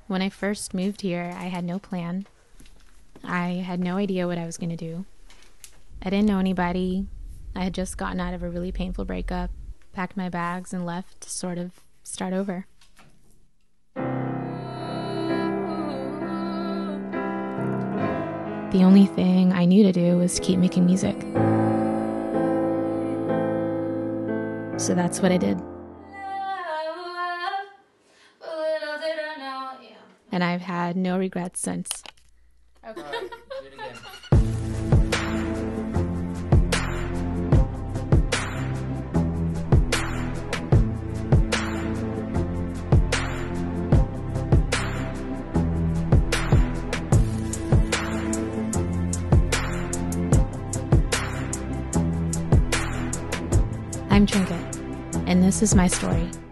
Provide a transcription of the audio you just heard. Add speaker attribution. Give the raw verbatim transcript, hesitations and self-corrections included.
Speaker 1: When I first moved here, I had no plan. I had no idea what I was going to do. I didn't know anybody. I had just gotten out of a really painful breakup, packed my bags, and left to sort of start over. The only thing I knew to do was keep making music. So that's what I did. And I've had no regrets since.
Speaker 2: Okay. All right, do it again.
Speaker 1: I'm Trynket, and this is my story.